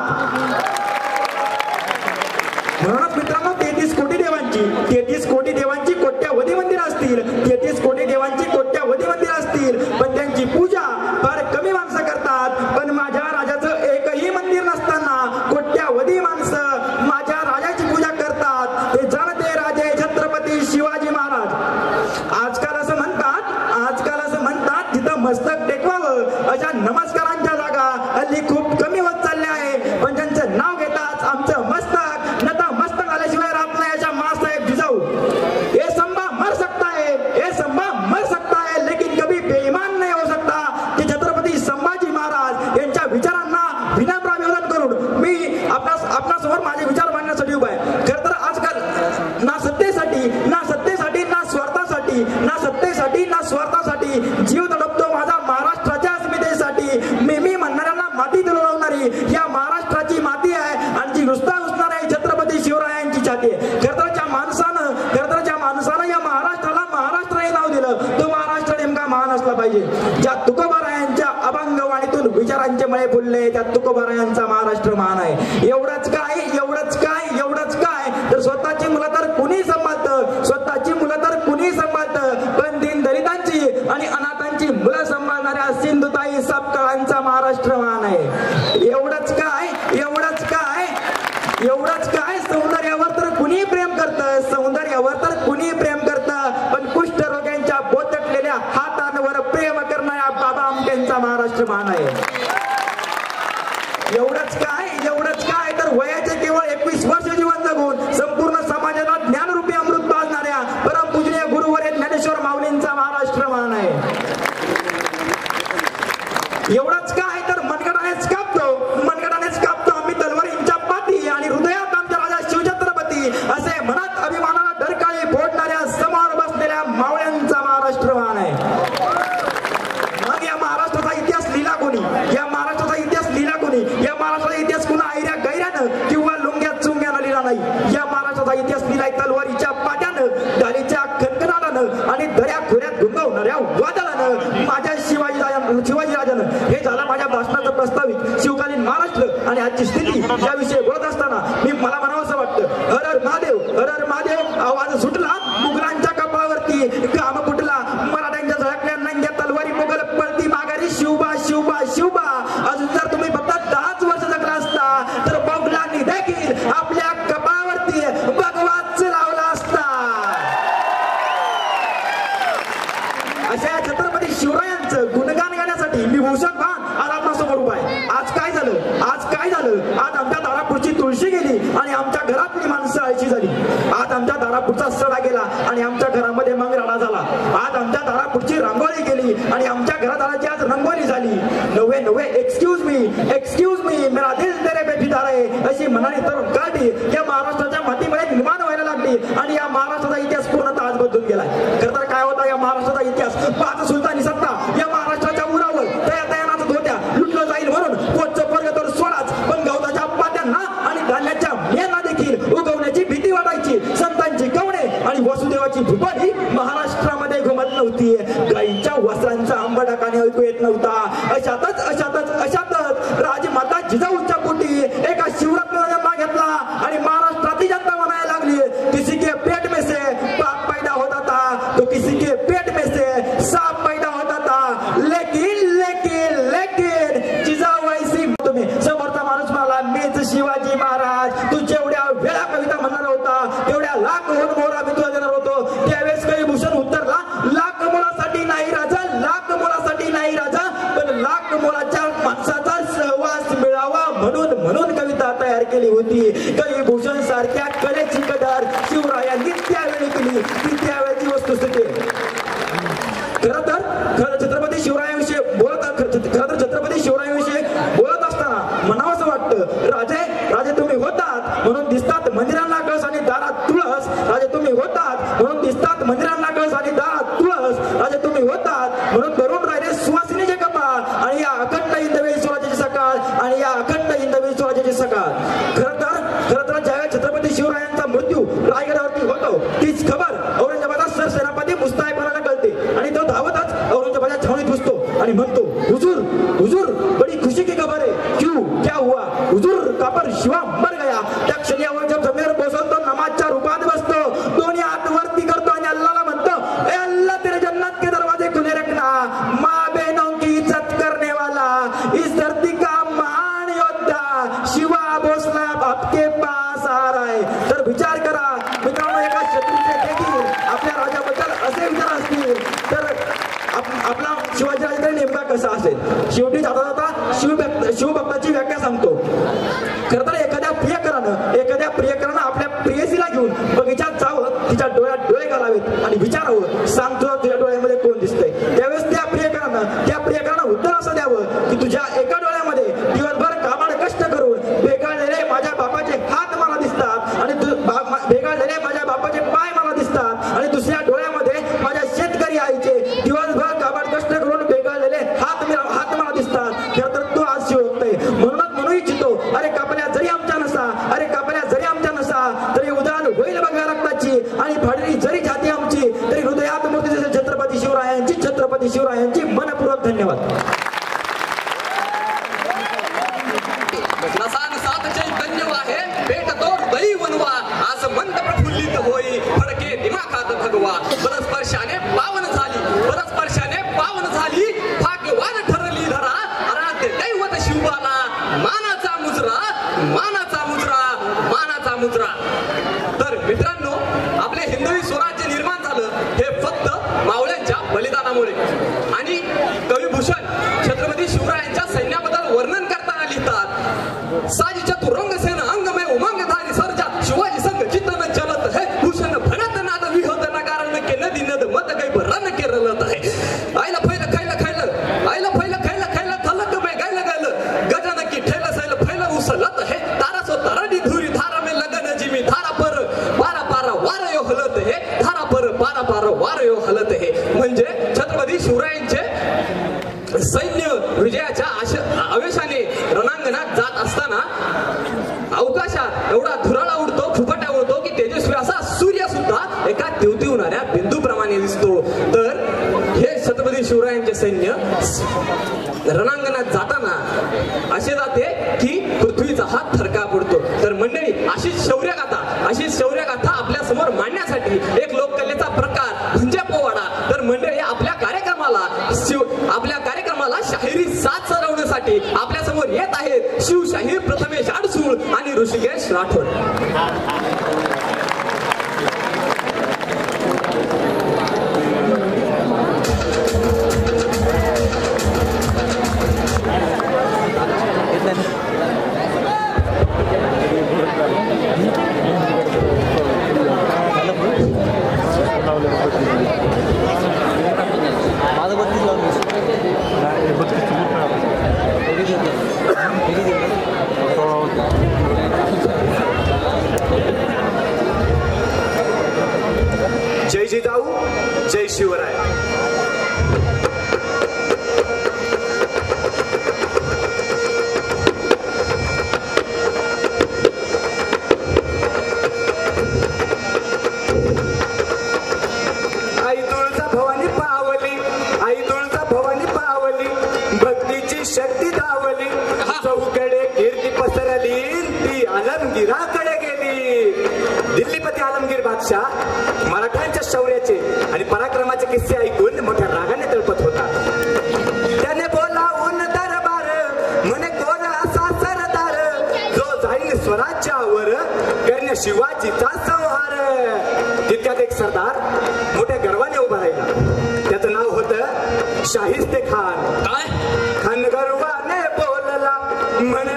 म्हणूनच मित्रांनो, 33 कोटी देवांची कोट्यावधी मंदिर असतील, 33 कोटी देवांची कोट्यावधी मंदिर असतील, पण त्यांची पूजा फार कमी माणसं करतात. पण माझ्या राजाचं एकही मंदिर नसताना कोट्यावधी माणसं माझ्या राजाची पूजा करतात. ते जाणते राजे छत्रपती शिवाजी महाराज. आजकाल असं म्हणतात जिथं मस्तक टेकवावं अशा नमस्कारांच्या जागा हल्ली खूप कमी होत चालल्या आहे. पण त्यांचं नाव घेताच आमचं मस्तक नतमस्तक आल्याशिवाय राहत नाही. अशा मासाहेब जिजाऊ, ये संभा मर सकता है लेकिन कभी बेईमान नहीं हो सकता. ते छत्रपती संभाजी महाराज यांच्या विचारांना विनम्र अभिवादन करून मी आपणासमोर माझे विचार मांडण्यासाठी उभा आहे. खरं तर आजकाल ना स्वार्थासाठी जीव तडपतो माझा महाराष्ट्राच्या अस्मितेसाठी. मी म्हणणाऱ्यांना माती तुलवणारी या महाराष्ट्राची माती आहे आणि जी नुसता उसणार आहे छत्रपती शिवरायांची छाती आहे. खरं तर ज्या माणसानं या महाराष्ट्राला महाराष्ट्र हे नाव दिलं, तो महाराष्ट्र नेमका महान असला पाहिजे. ज्या तुकोबारायांच्या अभंगवाणीतून विचारांचे मळे फुलले, त्या तुकोबारायांचा महाराष्ट्र महान आहे. एवढंच काय तर स्वतःची मुलं तर कुणी सांभाळतं, पण दीनदलितांची आणि अनाथांची मुलं सांभाळणाऱ्या सिंधुताई सपकाळांचा महाराष्ट्र महान आहे. एवढंच काय सौंदर्यावर तर कुणी प्रेम करतं, पण कुष्ठरोग्यांच्या बोचटलेल्या हातांवर प्रेम करणाऱ्या बाबा आमटेंचा महाराष्ट्र महान आहे. एवढंच काय तर वयाचे केवळ 21 वर्ष जीवन जगून संपूर्ण समाजाला ज्ञानरूपी अमृत पाजणाऱ्या परमपूजनीय गुरुवर्य ज्ञानेश्वर माऊलींचा महाराष्ट्र महान आहे. एवढंच काय तर मनगटानेच कापतो आम्ही तलवारींच्या पाती आणि हृदयात आमच्या राजा शिवछत्रपती असे मनात अभिमानाला डरकाळी फोडणाऱ्या समोर बसलेल्या मावळ्यांचा महाराष्ट्र महान आहे. मग या महाराष्ट्राचा इतिहास लिहिला कोणी? या महाराष्ट्राचा इतिहास कुणा ऐऱ्या गैऱ्यानं किंवा लुंग्यात चुंग्यानं लिहिला नाही. या महाराष्ट्राचा इतिहास लिहिलाय तलवारीच्या पाट्यानं, ढालीच्या खणखणाटानं आणि दऱ्या खोऱ्यात घुंगवणाऱ्या वादळानं माझ्या शिवाजीराजानं. हे झालं माझ्या भाषणाचं प्रस्तावित शिवकालीन महाराष्ट्र आणि आजची स्थिती याविषयी बोलत असताना मला म्हणावंसं वाटतं, हर हर महादेव आवाज सुटला मुघलांच्या कपाळावरती, काम फुटला मराठ्यांच्या झळकल्या नंग्या तलवारी, मुघल पळती माघारी, शिवबा. अजून जर तुम्ही फक्त 10 वर्ष जगला असता तर मुघलांनी देखील आपल्या कपाळावरती भगवाच लावला असता. अशा छत्रपती शिवरायांचं गुणगान गाण्यासाठी मी भूषण भान आज आपल्यासमोर उभा आहे. आज काय झालं? आज आमच्या दारापुढची तुळशी गेली आणि आमच्या घरातली माणसं आळशी झाली. आज आमच्या दारापुढचा सडा गेला आणि आमच्या घरामध्ये मग राडा झाला. आज आमच्या दारापुढची रांगोळी गेली आणि आमच्या घरादाराची आज रंगोळी झाली. नवे एक्सक्यूज मी मेरा दिल तेरे पे फिदा है अशी म्हणाली तरुण काठी या महाराष्ट्राच्या मातीमुळे निर्माण व्हायला लागली आणि या महाराष्ट्राचा इतिहास पूर्णतः आज बदलून गेलाय. खरं तर काय होता या महाराष्ट्राचा इतिहास? 5 सुलतानी सत्ता या महाराष्ट्राच्या उरावर तया नाचत होत्या. लुटलं जाईल म्हणून पोटचं पर्ग तर सोडाच, पण गवताच्या पात्यांना आणि धान्याच्या मेना देखील उगवण्याची भीती वाटायची. संतांची कवणे आणि वसुदेवाची भूपाली महाराष्ट्रामध्ये घुमत नव्हती. गाईच्या वस्त्रांचा आंबा डाकाने ऐकू येत नव्हता. अशातच राजमाता जिजाऊच्या म्हणून म्हणून कविता तयार केली होती. कवी भूषण सारख्या कलेची कदर शिवरायांनी त्यावेळी केली. ती त्यावेळेची वस्तुस्थिती. खरं छत्रपती शिवरायांविषयी बोलत असताना म्हणावंसं वाटतं, राजे तुम्ही होतात म्हणून दिसतात मंदिरांना कळस आणि दारात तुळस. राजे तुम्ही होतात म्हणून दिसतात मंदिरांना कळस आणि दारात तुळस. राजे तुम्ही होतात म्हणून धरून राहिले सुवासिनीचे कपाळ आणि या अखंड हिंदवी स्वराज्याची सकाळ आणि या अखंड हिंदवी स्वराज्याची सकाळ. खरं तर ज्यावेळेस छत्रपती शिवरायांचा मृत्यू रायगडावरती होतो तीच खबर औरंगजेबाचा सरसेनापती मुस्ताईपणाला कळते आणि तो धावतच औरंगजेबाच्या छावणीत घुसतो आणि म्हणतो, हुजूर बड़ी खुशी की खबर है. क्यों, क्या हुआ? हुजूर कापर शिवा मर गया. त्या क्षणी औरंगजेब जमिनीवर कोसळतो, नमाजच्या रूपात बसतो, दोन्ही हात वरती करतो आणि अल्लाहला म्हणतो, ए अल्लाह तेरे जन्नत के दरवाजे खुले रखना. माँ बहनों की इज्जत करने वाला इस धरती का महान योद्धा शिवा भोसले आपके पास आ रहा है. तर विचार करा मित्रांनो, एका शत्रूचे देखील आपल्या राजाबद्दल असे विचार असतील तर आपला शिवाजीराजे नेमका कसा असेल. शेवटी जाता जाता शिवभक्ताची व्याख्या सांगतो. खरं तर एखाद्या प्रियकरानं आपल्या प्रेयसीला घेऊन बगीचात जावं, तिच्या डोळ्यात डोळे घालावेत आणि विचारावं, सांगतो तुझ्या डोळ्यामध्ये कोण दिसतंय. त्यावेळेस त्या प्रियकरानं उत्तर असं द्यावं की तुझ्या एका डोळ्यामध्ये दिवसभर कामाला कष्ट करून बेगाळलेले माझ्या बापाचे हात मला दिसतात आणि बेगाळलेले माझ्या बापाचे पाय मला दिसतात आणि दुसऱ्या डोळ्यामध्ये माझ्या शेतकरी आईचे दिवसभर कामाला कष्ट करून बेगाळलेले हात मला दिसतात. खरं तर तो आज शिवभक्त आहे. म्हणून इच्छितो, अरे कापल्या जरी आमच्या नसा तरी उदाहरण होईल बघा रक्ताची आणि फाडली जरी जाती आमची तरी हृदयात मूर्ती छत्रपती शिवरायांची मनपूर्वक धन्यवाद. नसानसात चैतन्य आहे पेट तोड दही वनवा आज मंद प्रफुल्लित होई फडके दिमाखात भगवा. परस्पर्शाने पावन झाली भाग्यवान ठरली धरा. आराध्य दैवत शिवबाला मानाचा मुजरा. तर मित्रांनो, आपले हिंदवी स्वराज्य निर्माण झालं हे फक्त मावळ्यांच्या बलिदानामुळे. आणि कविभूषण छत्रपती शिवरायांच्या सैन्याबद्दल वर्णन करताना लिहितात, साजी चतुरंग सेना अंग में उमंग धारी सर्जा शिवाजी संग चित्तन चलत है. भूषण भरत नाद विहत नगारन के नदी नद मत गई रन के रलत है. आईला फैल थलक में गैल गजन की ठेल सैल फैल उसलत है. तारा सो तरडी धुरी धारा में लगन जिमी धारा पर पारा वार यो हलत है. धारा पर पारा वार यो हलत है. म्हणजे छत्रपती शिवरायांचे सैन्य विजयाच्या आवेशाने रणांगणात जात असताना अवकाशात एवढा धुराळा उडतो, फुफाटा उडतो की तेजस्वी असा सूर्य सुद्धा एका दिवतीवणाऱ्या बिंदूप्रमाणे दिसतो. तर हे छत्रपती शिवरायांचे सैन्य रणांगणात जाताना असे जाते की पृथ्वीचा हात थरका पडतो. तर मंडळी, अशीच शौर्यगाथा आपल्या समोर मांडण्यासाठी एक लोककलेचा प्रकार म्हणजे पोवाडा. तर मंडळी, आपल्या कार्यक्रमाला शाहिरी साथ सरवण्यासाठी आपल्या समोर येत आहेत शिवशाहीर प्रथमेश आडसूळ आणि ऋषिकेश राठोड. जय जिजाऊ, जय शिवराय. आई तुळजा भवानी पावली भक्तीची शक्ती धावली. चौकडे कीर्ती पसरली ती आलमगिराकडे गेली. दिल्लीपती आलमगीर बादशाह मराठ्यांच्या शौर्याचे आणि पराक्रमाचे किस्से ऐकून मोठ्या रागाने तळपत होता. त्याने बोलावून दरबार म्हणे कोण असा सरदार जो जाईल स्वराज्यावर करणे शिवाजीचा संहार. तितक्यात एक सरदार मोठ्या गर्वाने उभा राहिला. त्याचं नाव होतं शाहिस्ते खान. खान गर्वाने बोलला म्हणे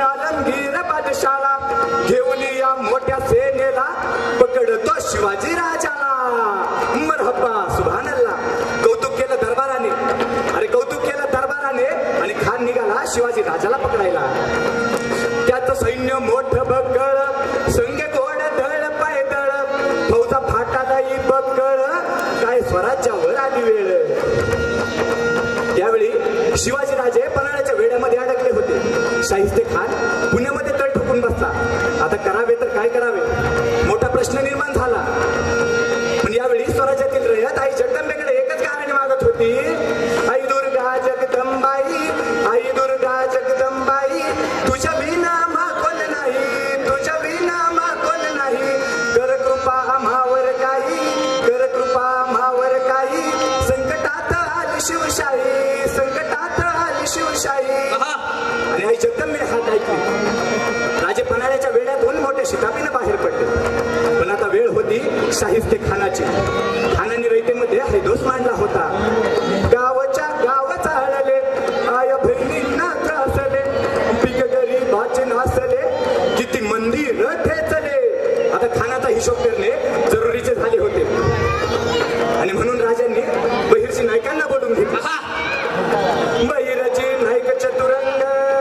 आलमगीर बादशाला घेऊन या मोठ्या सेनेला पकडतो शिवाजी राजाला. मरहब्बा सुभानअल्लाह. कौतुक केलं दरबाराने, अरे कौतुक केलं दरबाराने आणि खान निघाला शिवाजी राजाला पकडायला. त्याचं सैन्य मोठं बकळ, संग गोड दळ पायदळ, फौजा फाटालाही बकळ, काय स्वराज्यावर आली वेळ. त्यावेळी शिवाजी राजे पन्हाळ्याच्या वेड्यामध्ये अडकले होते. शाहिस्ते खान पुण्यामध्ये तळ ठोकून बसला. आता करावे तर काय करावे, मोठा प्रश्न निर्माण झाला. पण यावेळी स्वराज्यातील रयत आई जगदंबेकडे एकच गाण्याने मागत होती, आई दुर्गा जगदंबाई, आई दुर्गा जगदंबाई, तुझ्या विना कोण नाही, तुझ्या विना कोण नाही, कर कृपा आम्हावर काही, कर कृपा आम्हावर काही, संकटात आली शिवशाही, संकटात आली शिवशाही. आणि आई जगदंबे हात ऐकली. राजे पन्हाळ्याच्या वेड्यातून मोठ्या शिताबीने बाहेर पडले. पण आता वेळ होती शाहिस्ते खानाची. खानाने रयतेमध्ये हैदोस मांडला होता. गावच्या गाव चालले, आय बहिणींना त्रासले, पीक गरीबाचे नासले, किती मंदिर ठेचले. आता खानाचा हिशोब करणे जरुरीचे झाले होते आणि म्हणून राजांनी बहिरची नायकांना बोलून घेतलं. बहिरची नायक चतुरंग,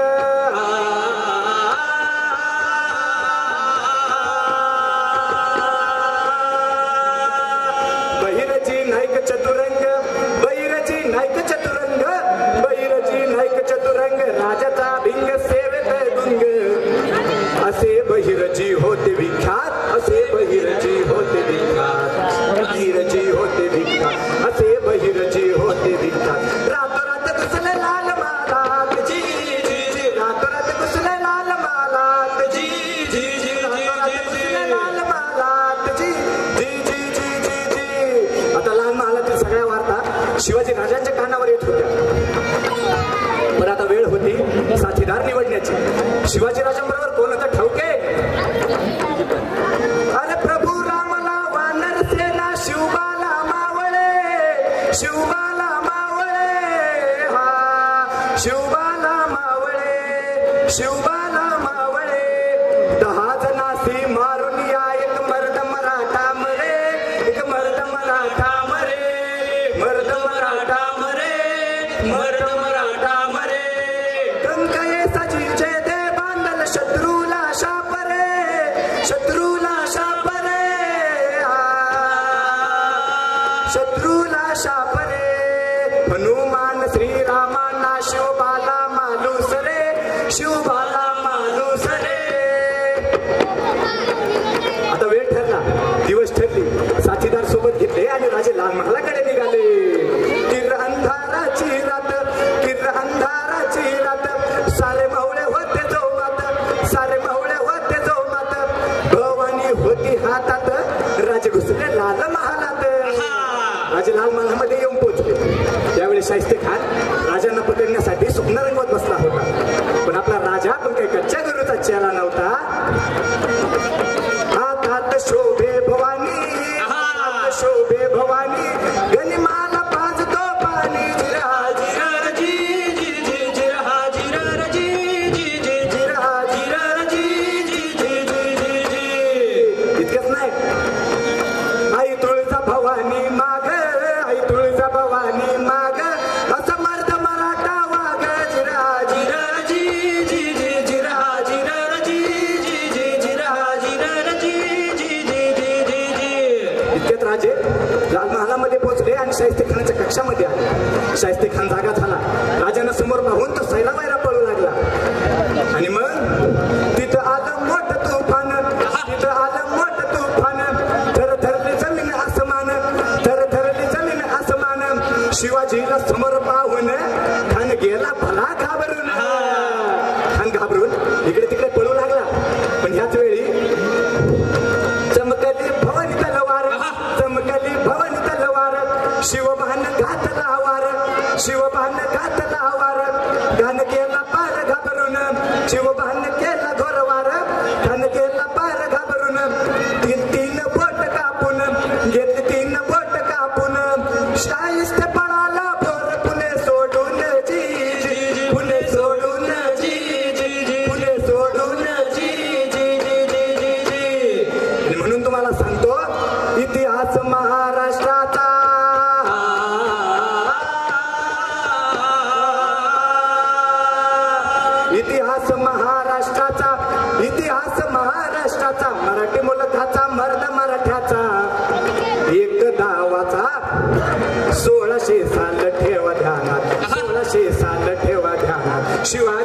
बहिरची नायक चतुरंग, बहिरची नायक चतुरंग, बहिरची नायक चतुरंग, राजाचा भिंग सेवेत गुंग. असे बहिरजी होते विख्यात, असे बहिरजी होते विख्यात, बहिरजी होते विख्यात, असे बहिरजी होते विख्यात. रातोरात घुसले लाल मालात, जी जी जी, रातोरात घुसले लाल मालात, जी जी जी, रातोरात घुसले लाल मालात, जी जी जी जी जी जी. आता लाल महालातील सगळ्या वार्ता शिवाजी राजांच्या कानावर येत होत्या. पण आता वेळ होती साथीदार निवडण्याची. शिवाजी राजांबरोबर कोण होतं ठाऊके? अरे प्रभू रामला वानर सेना, शिवबाला मावळे, शिवबाला मावळे, हा शिवबाला मावळे, शिवबाला मावळे. 10 जणांशी मारून या एक मर्द मराठा मरे, एक मर्द मराठा मरे, मर्द मराठा मरे, मर्द मराठा मरे. कंकये सजीचे दे बांधल शत्रूला शापरे, शत्रूला शापरे, शत्रूला शापरे. हनुमान श्रीरामांना शिवबाला मालूस रे, शिवबाला मालूस रे. आता वेळ ठरला, दिवस ठरली. साथीदार सोबत घेतले आणि राजे लाल महालाकडे निघाले. किर अंधाराची रात, किर अंधाराची रात, सारे मावळे होते जोमात, सारे मावळे होते जोमात, भवानी होती हातात, राजे घुसले लाल महालात. राजे लाल महालामध्ये येऊन पोहोचले. त्यावेळी शाहिस्ते खान राजांना पकडण्यासाठी स्वप्न रंगवत बसला होता. पण आपला राजा पण काही कच्च्या गुरुचा चेला नव्हता. हातात शोभे भवानी, हातात शोभे भवानी, गनिमाला पाजतो पाणी, जिरा जिरा जी जी जी, जिरा जिरा जी जी जी, जिरा जिरा जी जी जी जी जी जी. इतकंच नाही, आई तुळजा भवानी माग, आई तुळजा भवानी माग, असं मर्द मराठा वाग, जिरा जिरा जी जी जी, जिरा जिरा जी जी जी, जिरा जिरा जी जी जी जी जी जी. इतक्यात राजे लाल महालामध्ये पोहोचले आणि शाहिस्ते खानाच्या कक्षामध्ये आले. शाहिस्ते खान जागा झाला. राजांना समोर पाहून तो सैरा वैरा पळू लागला. आणि मग तिथं आलं मोठं तुफान, तिथं आलं मोठं तुफान, थर थरली जमीन आसमान, थर थरली जमीन आसमान. शिवाजीला समोर पाहून खान गेला भला घाबरून. खान घाबरून इकडे तिकडे पळू लागला. पण ह्याच वेळी चमकली भवानी तलवार, चमकली भवानी तलवार, शिवबान घातला वार, शिवबान घातला वार. घान केला पार घाबरून, शिवबान केला घोरवार, घान केला पार घाबरून. तीन बोट कापून घेतली, 3 बोट कापून. शाहिस्ते पळाला भोर पुणे सोडून, जी जी, पुणे सोडून, जी जी जी, पुणे सोडून. इतिहास महाराष्ट्राचा मराठी मुलखाचा मर्द मराठ्याचा एक दावाचा 1600 साल ठेवा ध्यानात 1600 साल ठेवा ध्यानात शिवाय